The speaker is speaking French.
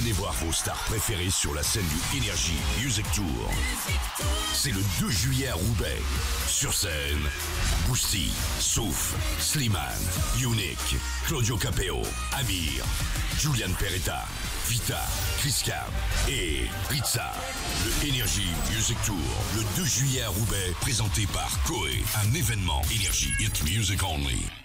Venez voir vos stars préférées sur la scène du Energy Music Tour. C'est le 2 juillet à Roubaix. Sur scène, Boosty, Souf, Slimane, Unique, Claudio Capeo, Amir, Julian Peretta, Vita, Chris Cab et Rizza. Le Energy Music Tour, le 2 juillet à Roubaix, présenté par Koé. Un événement Energy Hit Music Only.